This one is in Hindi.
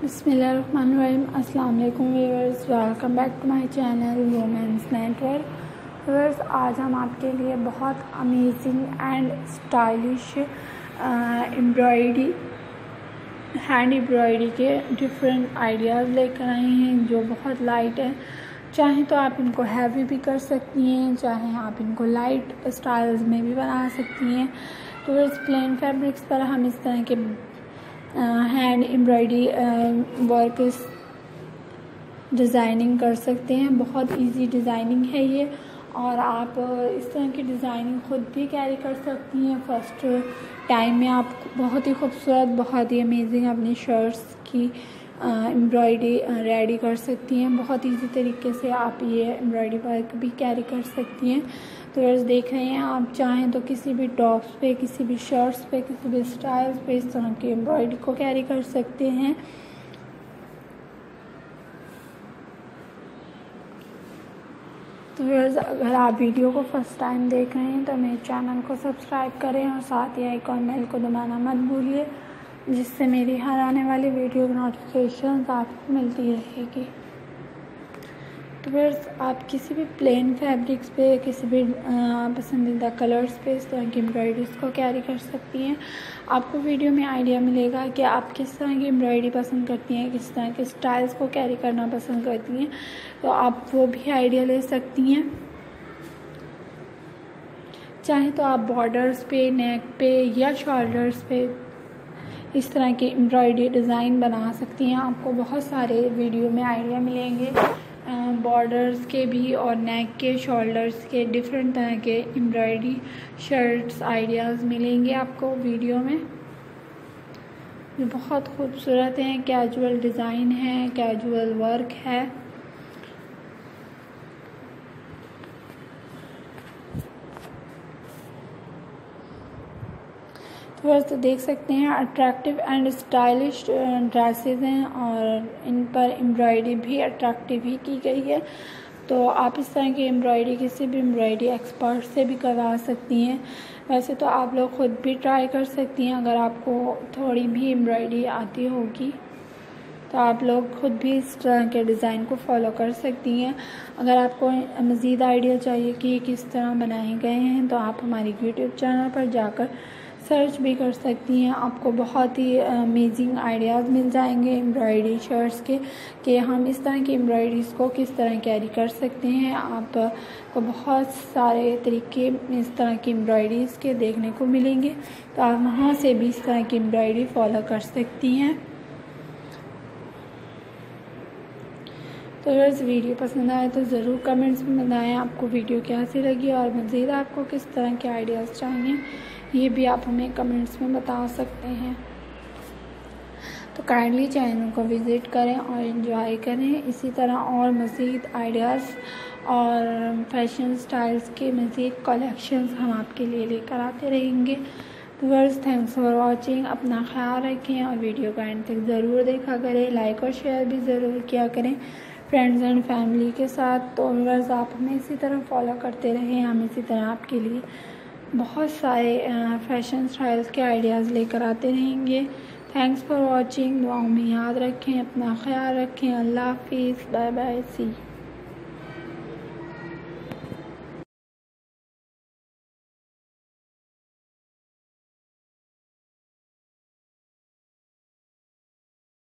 बिस्मिल्लाहिर्रहमानिर्रहीम। अस्सलाम वालेकुम viewers, welcome back to my channel women's network. Viewers, आज हम आपके लिए बहुत amazing and stylish embroidery hand embroidery के डिफरेंट आइडियाज़ लेकर आए हैं जो बहुत लाइट है। चाहे तो आप इनको हैवी भी कर सकती हैं, चाहे आप इनको लाइट स्टाइल्स में भी बना सकती हैं। तो व्यूअर्स, प्लेन फैब्रिक्स पर हम इस तरह के हैंड एम्ब्रॉयडरी वर्क डिज़ाइनिंग कर सकते हैं। बहुत इजी डिज़ाइनिंग है ये, और आप इस तरह की डिज़ाइनिंग ख़ुद भी कैरी कर सकती हैं। फर्स्ट टाइम में आप बहुत ही खूबसूरत, बहुत ही अमेजिंग अपनी शर्ट्स की एम्ब्रॉयडरी रेडी कर सकती हैं। बहुत इजी तरीके से आप ये एम्ब्रॉयडरी वर्क भी कैरी कर सकती हैं। तो बस देख रहे हैं, आप चाहें तो किसी भी टॉप्स पे, किसी भी शर्ट्स पे, किसी भी स्टाइल्स पे इस तरह की एम्ब्रॉयडरी को कैरी कर सकते हैं। तो बस अगर आप वीडियो को फर्स्ट टाइम देख रहे हैं तो मेरे चैनल को सब्सक्राइब करें और साथ ही आइकॉन बेल को दबाना मत भूलिए, जिससे मेरी हर आने वाली वीडियो की नोटिफिकेशन आपको मिलती रहेगी। तो बस आप किसी भी प्लेन फैब्रिक्स पे, किसी भी पसंदीदा कलर्स पे इस तरह की एम्ब्रॉयडरीज को कैरी कर सकती हैं। आपको वीडियो में आइडिया मिलेगा कि आप किस तरह की एम्ब्रॉयडरी पसंद करती हैं, किस तरह के स्टाइल्स को कैरी करना पसंद करती हैं, तो आप वो भी आइडिया ले सकती हैं। चाहे तो आप बॉर्डर्स पे, नेक पे या शोल्डर्स पे इस तरह की एम्ब्रॉयडरी डिज़ाइन बना सकती हैं। आपको बहुत सारे वीडियो में आइडिया मिलेंगे बॉर्डर्स के भी और नेक के, शोल्डर्स के, डिफरेंट तरह के एम्ब्रॉयडरी शर्ट्स आइडियाज़ मिलेंगे आपको वीडियो में। ये बहुत खूबसूरत हैं, कैजुअल डिज़ाइन है, कैजुअल वर्क है। तो देख सकते हैं, अट्रैक्टिव एंड स्टाइलिश ड्रेसेस हैं और इन पर एम्ब्रॉयडरी भी अट्रैक्टिव ही की गई है। तो आप इस तरह की एम्ब्रॉयडरी किसी भी एम्ब्रॉयडरी एक्सपर्ट से भी करवा सकती हैं। वैसे तो आप लोग ख़ुद भी ट्राई कर सकती हैं। अगर आपको थोड़ी भी एम्ब्रॉयडरी आती होगी तो आप लोग ख़ुद भी इस तरह के डिज़ाइन को फॉलो कर सकती हैं। अगर आपको मज़ीद आइडिया चाहिए कि ये किस तरह बनाए गए हैं तो आप हमारी यूट्यूब चैनल पर जाकर सर्च भी कर सकती हैं। आपको बहुत ही अमेजिंग आइडियाज़ मिल जाएंगे एम्ब्रॉयडरी शर्ट्स के, कि हम इस तरह की एम्ब्रॉयडरीज़ को किस तरह कैरी कर सकते हैं। आपको बहुत सारे तरीके इस तरह की एम्ब्रॉयडरीज़ के देखने को मिलेंगे, तो आप वहाँ से भी इस तरह की एम्ब्रॉयडरी फॉलो कर सकती हैं। तो अगर वीडियो पसंद आए तो ज़रूर कमेंट्स में बताएं आपको वीडियो कैसी लगी, और मज़ीद आपको किस तरह के आइडियाज़ चाहिए ये भी आप हमें कमेंट्स में बता सकते हैं। तो काइंडली चैनल को विज़िट करें और एंजॉय करें। इसी तरह और मज़ीद आइडियाज़ और फैशन स्टाइल्स के मज़ीद कलेक्शंस हम आपके लिए लेकर आते रहेंगे। तो व्यूअर्स, थैंक्स फॉर वॉचिंग। अपना ख्याल रखें और वीडियो का एंड तक ज़रूर देखा करें। लाइक और शेयर भी ज़रूर किया करें फ्रेंड्स एंड फैमिली के साथ। तो व्यूअर्स, आप हमें इसी तरह फॉलो करते रहें। हम इसी तरह आपके लिए बहुत सारे फैशन स्टाइल्स के आइडियाज़ लेकर आते रहेंगे। Thanks for watching. दुआओं में याद रखें, अपना ख्याल रखें। अल्लाह हाफिज़, बाय बाय, सी।